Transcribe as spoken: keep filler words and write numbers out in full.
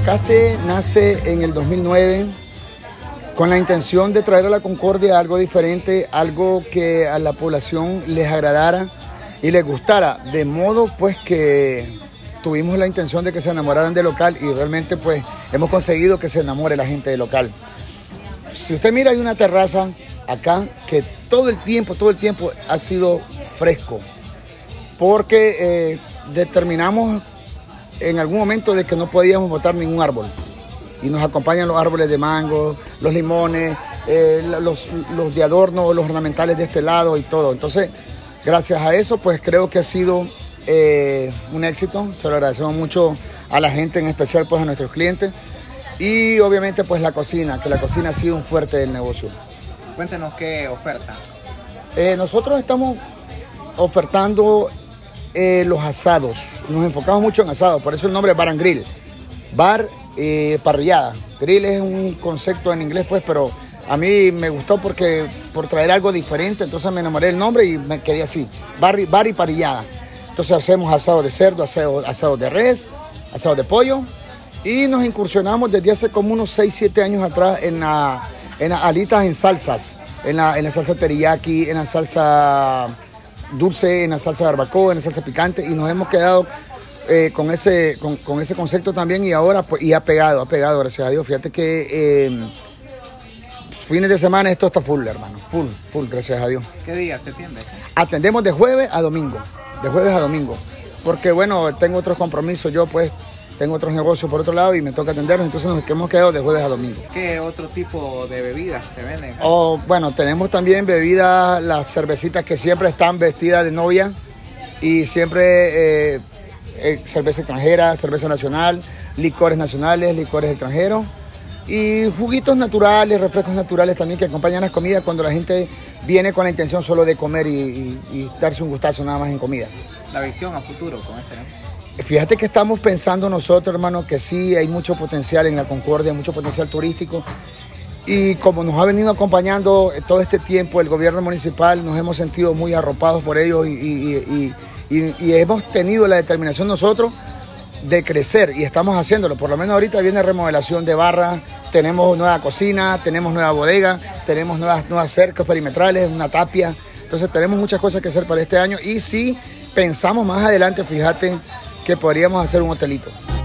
Guanacaste nace en el dos mil nueve con la intención de traer a la Concordia algo diferente, algo que a la población les agradara y les gustara, de modo pues que tuvimos la intención de que se enamoraran del local y realmente pues hemos conseguido que se enamore la gente del local. Si usted mira, hay una terraza acá que todo el tiempo, todo el tiempo ha sido fresco, porque eh, determinamos en algún momento de que no podíamos botar ningún árbol. Y nos acompañan los árboles de mango, los limones, eh, los, los de adorno, los ornamentales de este lado y todo. Entonces, gracias a eso, pues creo que ha sido eh, un éxito. Se lo agradecemos mucho a la gente, en especial pues a nuestros clientes. Y obviamente pues la cocina, que la cocina ha sido un fuerte del negocio. Cuéntenos qué oferta. Eh, nosotros estamos ofertando eh, los asados. Nos enfocamos mucho en asados, por eso el nombre es Bar and Grill. Bar Eh, parrillada. Grill es un concepto en inglés pues, pero a mí me gustó porque por traer algo diferente, entonces me enamoré del nombre y me quedé así, bar, bar y parrillada. Entonces hacemos asado de cerdo, asado, asado de res, asado de pollo y nos incursionamos desde hace como unos seis, siete años atrás en, la, en las alitas en salsas, en la, en la salsa teriyaki, en la salsa dulce, en la salsa barbacoa, en la salsa picante y nos hemos quedado Eh, con, ese, con, con ese concepto también y ahora pues y ha pegado, ha pegado, gracias a Dios. Fíjate que eh, fines de semana esto está full, hermano, full, full, gracias a Dios. ¿Qué día se atiende? Atendemos de jueves a domingo, de jueves a domingo, porque bueno, tengo otros compromisos, yo pues tengo otros negocios por otro lado y me toca atenderlos, entonces nos hemos quedado de jueves a domingo. ¿Qué otro tipo de bebidas se venden? Oh, bueno, tenemos también bebidas, las cervecitas que siempre están vestidas de novia y siempre... Eh, Eh, cerveza extranjera, cerveza nacional, licores nacionales, licores extranjeros y juguitos naturales, refrescos naturales también que acompañan las comidas cuando la gente viene con la intención solo de comer y, y, y darse un gustazo nada más en comida. La visión a futuro con este, ¿no? Fíjate que estamos pensando nosotros, hermano, que sí hay mucho potencial en la Concordia, mucho potencial turístico y como nos ha venido acompañando todo este tiempo el gobierno municipal, nos hemos sentido muy arropados por ellos y, y, y Y, y hemos tenido la determinación nosotros de crecer y estamos haciéndolo. Por lo menos ahorita viene remodelación de barra, tenemos nueva cocina, tenemos nueva bodega, tenemos nuevas, nuevas cercas perimetrales, una tapia. Entonces tenemos muchas cosas que hacer para este año y sí pensamos más adelante, fíjate, que podríamos hacer un hotelito.